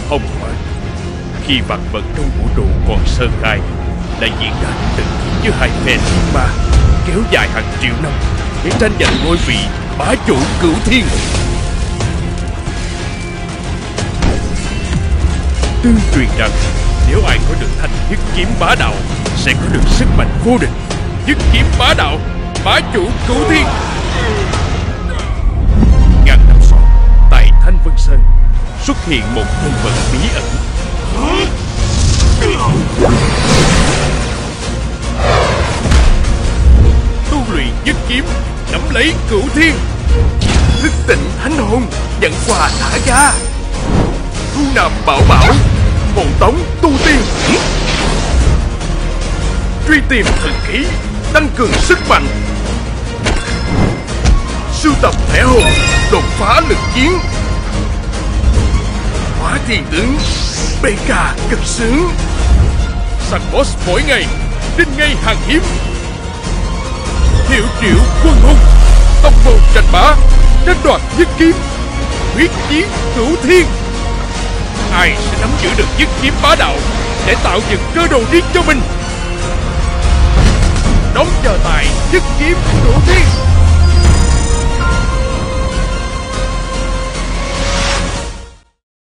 hồng hoang. Khi vạn vật trong vũ trụ còn sơ khai, là diễn ra từng chiến giữa hai phe thiên ma, kéo dài hàng triệu năm để tranh giành ngôi vị bá chủ cửu thiên. Tương truyền rằng nếu ai có được thanh nhất kiếm bá đạo sẽ có được sức mạnh vô địch. Nhất kiếm bá đạo, bá chủ cửu thiên. Ngàn năm sau, tại Thanh Vân Sơn xuất hiện một nhân vật bí ẩn. Tu luyện nhất kiếm, nắm lấy cửu thiên. Thức tỉnh thánh hồn, nhận quà thả ga. Thu nạp bảo bảo, hộ tống tu tiên. Truy tìm thần khí, tăng cường sức mạnh. Sưu tập thẻ hồn, đột phá lực chiến. Hóa thiên tướng, BK cực sướng. Săn boss mỗi ngày, đinh ngay hàng hiếm. Hiệu triệu quân hùng, tông bồ tranh bá, tranh đoạt nhất kiếm, quyết chiến cửu thiên. Ai sẽ nắm giữ được nhất kiếm bá đạo để tạo dựng cơ đồ riêng cho mình? Đón chờ